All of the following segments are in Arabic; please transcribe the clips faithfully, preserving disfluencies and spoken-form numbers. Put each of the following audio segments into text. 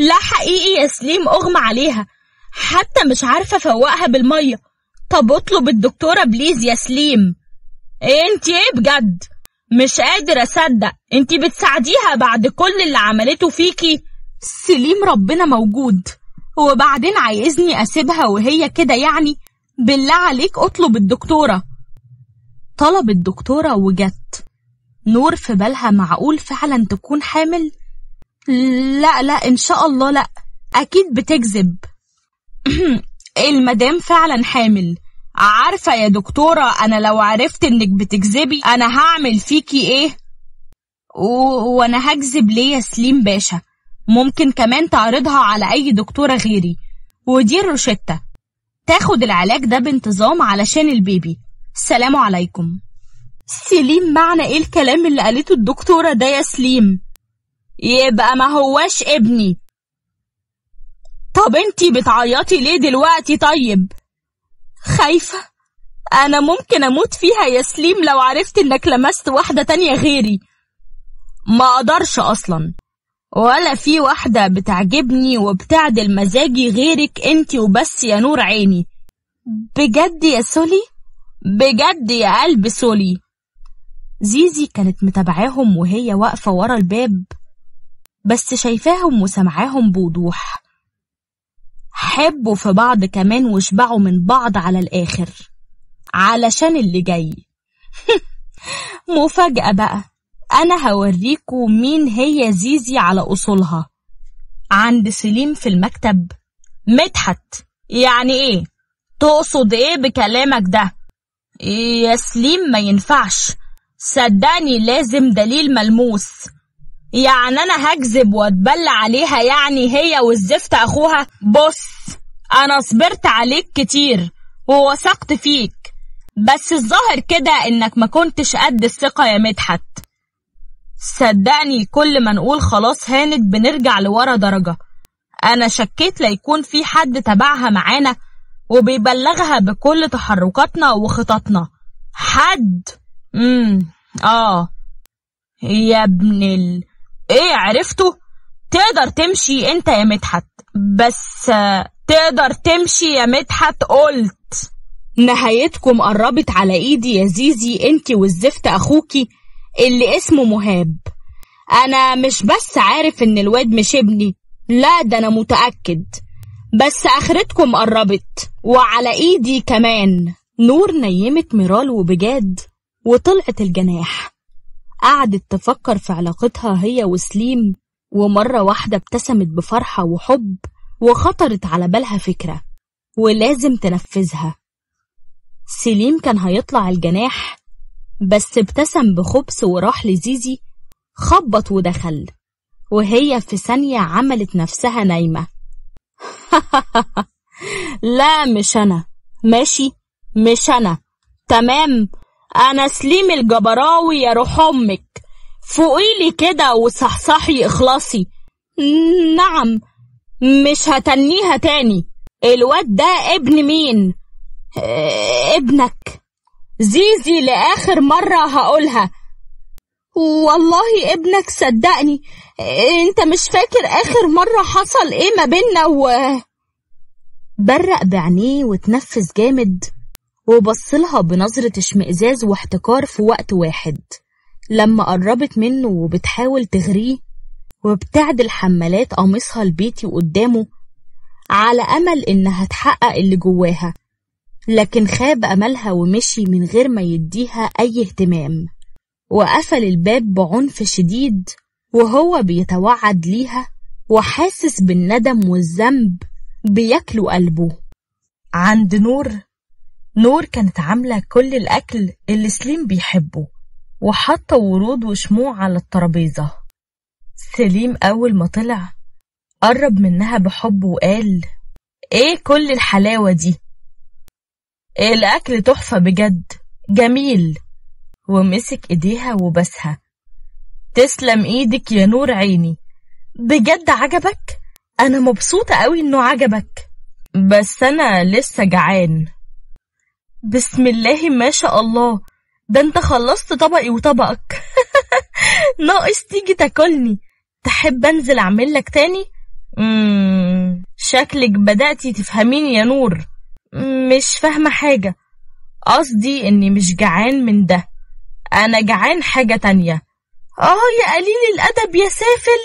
لا حقيقي يا سليم، اغمى عليها، حتى مش عارفة افوقها بالمية. طب اطلب الدكتورة بليز يا سليم. ايه انت ايه بجد؟ مش قادر اصدق، انت بتساعديها بعد كل اللي عملته فيكي؟ سليم ربنا موجود، وبعدين عايزني اسيبها وهي كده يعني؟ بالله عليك اطلب الدكتورة. طلب الدكتورة وجت. نور في بالها معقول فعلا تكون حامل؟ لا لا ان شاء الله لا، اكيد بتكذب. المدام فعلا حامل. عارفة يا دكتورة، انا لو عرفت انك بتكذبي انا هعمل فيكي ايه؟ و... وانا هكذب ليه يا سليم باشا؟ ممكن كمان تعرضها على اي دكتورة غيري، ودي الروشتة، تاخد العلاج ده بانتظام علشان البيبي. السلام عليكم. سليم معنى ايه الكلام اللي قالته الدكتورة ده يا سليم؟ يبقى ما هواش ابني. طب انتي بتعيطي ليه دلوقتي؟ طيب خايفة، انا ممكن اموت فيها يا سليم لو عرفت انك لمست واحدة تانية غيري. ما اقدرش اصلا، ولا في واحدة بتعجبني وبتعدل مزاجي غيرك انتي وبس يا نور عيني. بجد يا سولي؟ بجد يا قلب سولي. زيزي كانت متابعاهم وهي واقفة ورا الباب، بس شايفاهم وسمعاهم بوضوح. حبوا في بعض كمان وشبعوا من بعض على الآخر علشان اللي جاي. مفاجأة بقى، أنا هوريكوا مين هي زيزي على أصولها. عند سليم في المكتب. مدحت، يعني إيه؟ تقصد إيه بكلامك ده؟ يا سليم ما ينفعش، صدقني لازم دليل ملموس. يعني أنا هكذب واتبلى عليها يعني هي والزفت أخوها؟ بص، أنا صبرت عليك كتير ووثقت فيك، بس الظاهر كده إنك ما كنتش قد الثقة يا مدحت. صدقني كل ما نقول خلاص هانت بنرجع لورا درجة. أنا شكيت ليكون في حد تبعها معانا وبيبلغها بكل تحركاتنا وخططنا. حد؟ امم آه يا ابن ال... ايه عرفته؟ تقدر تمشي انت يا مدحت، بس تقدر تمشي يا مدحت قلت. نهايتكم قربت على ايدي يا زيزي، انت والزفت اخوكي اللي اسمه مهاب. انا مش بس عارف ان الواد مش ابني، لا ده انا متأكد، بس اخرتكم قربت وعلى ايدي كمان. نور نيمت ميرال وبجاد وطلعت الجناح. قعدت تفكر في علاقتها هي وسليم، ومرة واحدة ابتسمت بفرحة وحب، وخطرت على بالها فكرة ولازم تنفذها. سليم كان هيطلع الجناح، بس ابتسم بخبث وراح لزيزي، خبط ودخل، وهي في ثانية عملت نفسها نايمة. لا مش أنا، ماشي مش أنا، تمام، أنا سليم الجبراوي يا روح أمك، فوقيلي كده وصحصحي اخلصي. نعم، مش هتنيها تاني. الواد ده ابن مين؟ اه ابنك زيزي، لآخر مرة هقولها. والله ابنك، صدقني. انت مش فاكر آخر مرة حصل ايه ما بيننا؟ و برق بعينيه وتنفس جامد، وبصلها بنظرة اشمئزاز واحتكار في وقت واحد. لما قربت منه وبتحاول تغريه، وبتعدل حمالات قميصها البيتي قدامه على أمل إنها تحقق اللي جواها، لكن خاب أملها ومشي من غير ما يديها أي اهتمام، وقفل الباب بعنف شديد وهو بيتوعد ليها وحاسس بالندم والذنب بياكلوا قلبه. عند نور نور كانت عاملة كل الأكل اللي سليم بيحبه، وحط ورود وشموع على الترابيزة. سليم أول ما طلع قرب منها بحب وقال: ايه كل الحلاوة دي؟ الأكل تحفة بجد، جميل. ومسك ايديها وبسها. تسلم ايدك يا نور عيني، بجد عجبك؟ انا مبسوطة قوي انه عجبك، بس انا لسه جعان. بسم الله ما شاء الله، ده انت خلصت طبقي وطبقك. ناقص تيجي تاكلني. تحب انزل اعمل لك تاني؟ مم. شكلك بدأتي تفهميني يا نور. مش فاهمة حاجة. قصدي إني مش جعان من ده، أنا جعان حاجة تانية. آه يا قليل الأدب يا سافل.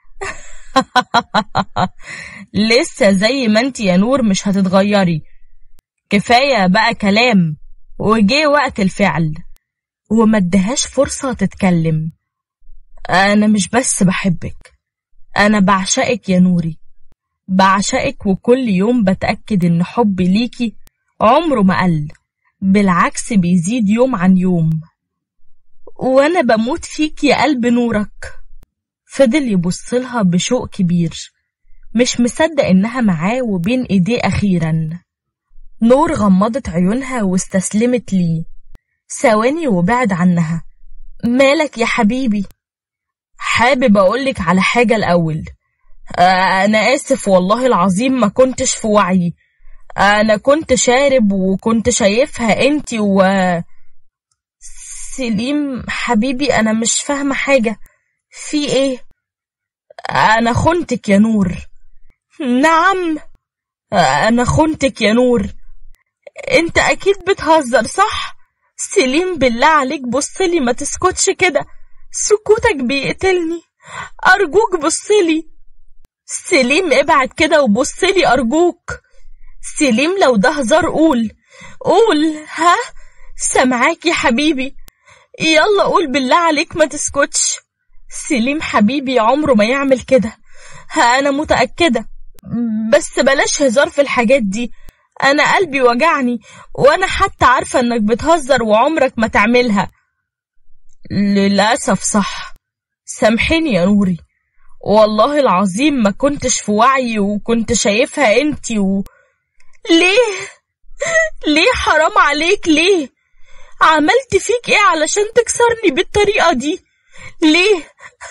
لسه زي ما انتي يا نور، مش هتتغيري. كفاية بقى كلام، وجه وقت الفعل. وما ادهاش فرصة تتكلم. أنا مش بس بحبك، أنا بعشقك يا نوري، بعشقك، وكل يوم بتأكد إن حبي ليكي عمره ما قل، بالعكس بيزيد يوم عن يوم. وأنا بموت فيك يا قلب نورك. فضل يبصلها بشوق كبير، مش مصدق إنها معاه وبين إيديه أخيرا. نور غمضت عيونها واستسلمت ليه ثواني وبعد عنها. مالك يا حبيبي؟ حابب أقولك على حاجة الأول. أنا آسف والله العظيم، ما كنتش في وعي. أنا كنت شارب وكنت شايفها أنتي و سليم حبيبي. أنا مش فاهمة حاجة، في إيه؟ أنا خنتك يا نور. نعم، أنا خنتك يا نور. أنت أكيد بتهزر صح؟ سليم بالله عليك بصلي، ما تسكتش كده، سكوتك بيقتلني، أرجوك بصلي. سليم ابعد كده وبصلي أرجوك. سليم لو ده هزار قول قول. ها سامعاك يا حبيبي، يلا قول بالله عليك ما تسكتش. سليم حبيبي عمره ما يعمل كده، أنا متأكدة، بس بلاش هزار في الحاجات دي. أنا قلبي وجعني، وأنا حتى عارفة إنك بتهزر وعمرك ما تعملها. للأسف صح، سامحيني يا نوري، والله العظيم ما كنتش في وعي وكنت شايفها انتي و... ليه؟ ليه حرام عليك؟ ليه؟ عملت فيك ايه علشان تكسرني بالطريقة دي؟ ليه؟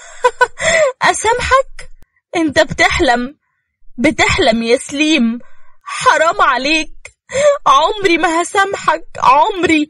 أسامحك؟ انت بتحلم بتحلم يا سليم، حرام عليك، عمري ما هسامحك، عمري.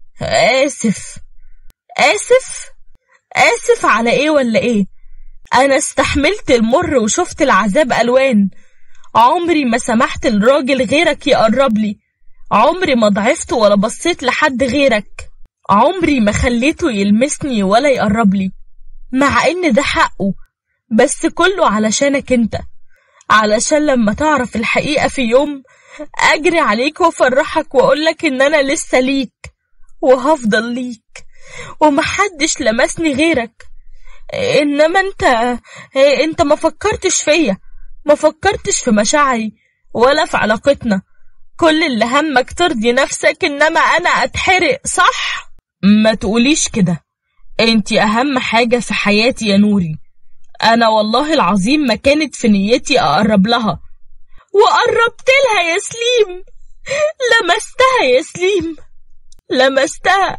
آسف آسف آسف على ايه ولا ايه؟ أنا استحملت المر وشفت العذاب ألوان، عمري ما سمحت لراجل غيرك يقرب لي، عمري ما ضعفت ولا بصيت لحد غيرك، عمري ما خليته يلمسني ولا يقرب لي، مع إن ده حقه، بس كله علشانك انت، علشان لما تعرف الحقيقة في يوم أجري عليك وأفرحك وأقولك إن أنا لسه ليك وهفضل ليك ومحدش لمسني غيرك. إنما أنت أنت ما فكرتش فيا، ما فكرتش في مشاعري ولا في علاقتنا، كل اللي همك ترضي نفسك، إنما أنا أتحرق. صح؟ ما تقوليش كده، أنتي أهم حاجة في حياتي يا نوري. أنا والله العظيم ما كانت في نيتي أقرب لها، وقربت لها يا سليم، لمستها يا سليم، لمستها.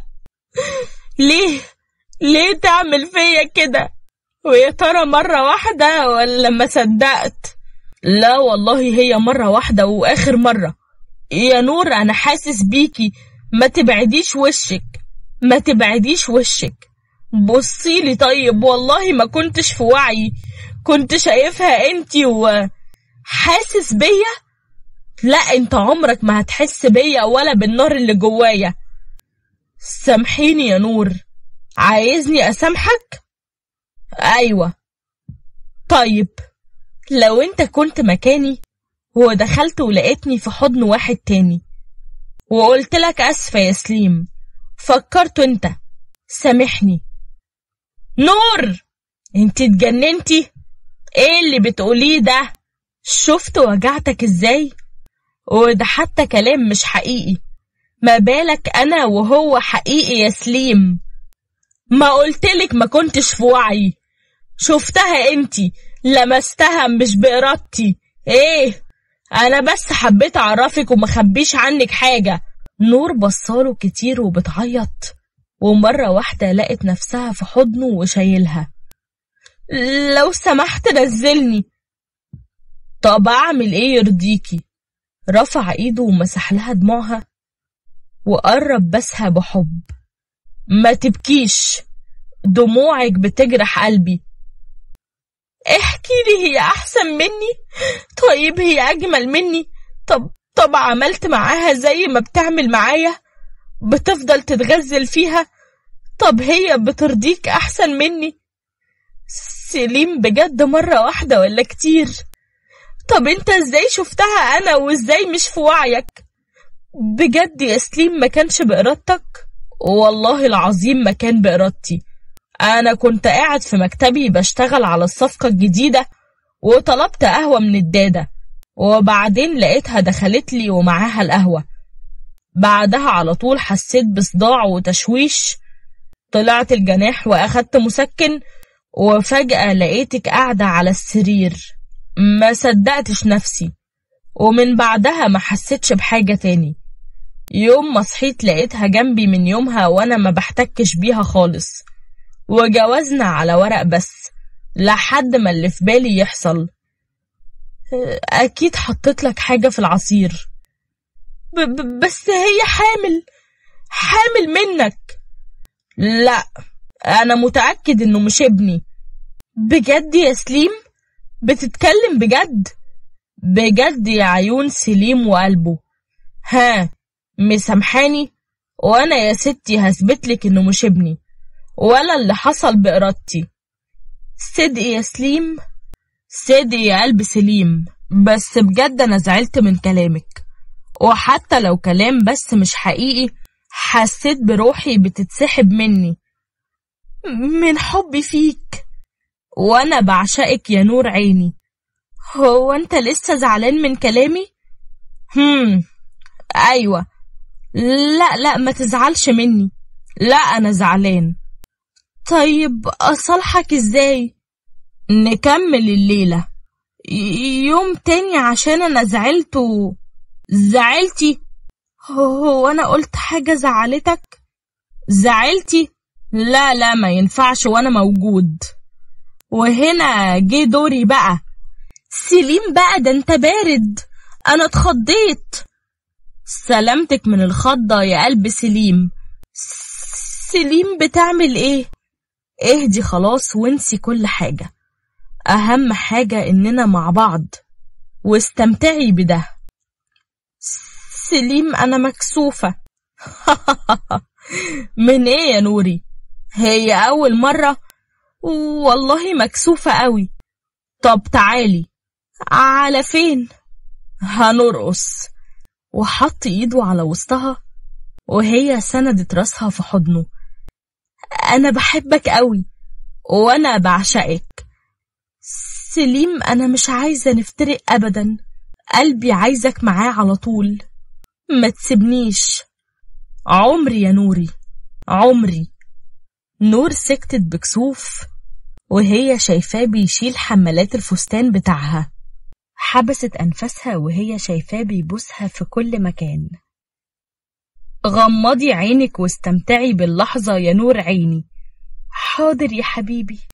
ليه ليه تعمل فيا كده؟ ويا ترى مرة واحدة ولا ما صدقت؟ لا والله هي مرة واحدة وآخر مرة يا نور. أنا حاسس بيكي، ما تبعديش وشك، ما تبعديش وشك، بصيلي طيب، والله ما كنتش في وعي، كنت شايفها انتي وحاسس بيا. لا انت عمرك ما هتحس بيا ولا بالنار اللي جوايا. سامحيني يا نور. عايزني أسامحك؟ أيوة. طيب لو انت كنت مكاني ودخلت ولقيتني في حضن واحد تاني وقلت لك أسفة يا سليم، فكرت انت، سامحني. نور انت اتجننتي؟ ايه اللي بتقوليه ده؟ شفت وجعتك ازاي؟ وده حتى كلام مش حقيقي، ما بالك انا وهو حقيقي يا سليم. ما قلتلك ما كنتش في وعي، شفتها انتي، لمستها مش بإرادتي. ايه، انا بس حبيت اعرفك ومخبيش عنك حاجة. نور بصاله كتير وبتعيط، ومرة واحدة لقت نفسها في حضنه وشايلها. لو سمحت نزلني. طب اعمل ايه يرضيكي؟ رفع ايده ومسح لها دموعها وقرب بسها بحب. ما تبكيش، دموعك بتجرح قلبي. احكي لي، هي احسن مني؟ طيب هي اجمل مني؟ طب طب عملت معاها زي ما بتعمل معايا؟ بتفضل تتغزل فيها؟ طب هي بترضيك احسن مني؟ سليم بجد مرة واحدة ولا كتير؟ طب انت ازاي شفتها انا وازاي مش في وعيك؟ بجد يا سليم ما كانش بإرادتك؟ والله العظيم ما كان بإرادتي. انا كنت قاعد في مكتبي بشتغل على الصفقة الجديدة وطلبت قهوة من الدادة، وبعدين لقيتها دخلت لي ومعاها القهوة. بعدها على طول حسيت بصداع وتشويش، طلعت الجناح واخدت مسكن، وفجأة لقيتك قاعدة على السرير. ما صدقتش نفسي، ومن بعدها ما حسيتش بحاجة تاني. يوم ما صحيت لقيتها جنبي، من يومها وانا ما بحتكش بيها خالص، وجوازنا على ورق بس لحد ما اللي في بالي يحصل. اكيد حطيت لك حاجة في العصير. ب ب بس هي حامل حامل منك. لا، انا متأكد انه مش ابني. بجد يا سليم؟ بتتكلم بجد؟ بجد يا عيون سليم وقلبه. ها، مسامحاني؟ وانا يا ستي هثبتلك انه مش ابني ولا اللي حصل بإرادتي. صدق يا سليم؟ صدق يا قلب سليم. بس بجد انا زعلت من كلامك، وحتى لو كلام بس مش حقيقي حسيت بروحي بتتسحب مني من حبي فيك، وانا بعشقك يا نور عيني. هو انت لسه زعلان من كلامي؟ هم ايوه. لا لا ما تزعلش مني. لا انا زعلان. طيب اصالحك ازاي؟ نكمل الليلة يوم تاني عشان انا زعلت. و... زعلتي؟ هو انا قلت حاجة زعلتك؟ زعلتي؟ لا لا ما ينفعش وانا موجود. وهنا جه دوري بقى. سليم بقى، ده انت بارد، انا اتخضيت. سلامتك من الخضة يا قلب سليم. سليم بتعمل ايه؟ اهدي خلاص وانسي كل حاجة، اهم حاجة اننا مع بعض، واستمتعي بده. سليم انا مكسوفة. من ايه يا نوري؟ هي اول مرة؟ والله مكسوفة قوي. طب تعالي. على فين؟ هنرقص. وحط ايده على وسطها وهي سندت راسها في حضنه. انا بحبك قوي وانا بعشقك سليم. انا مش عايزة نفترق ابدا، قلبي عايزك معاه على طول، ما تسيبنيش. عمري يا نوري، عمري. نور سكتت بكسوف وهي شايفاه بيشيل حمالات الفستان بتاعها. حبست أنفاسها وهي شايفاه بيبوسها في كل مكان. غمضي عينك واستمتعي باللحظة يا نور عيني. حاضر يا حبيبي.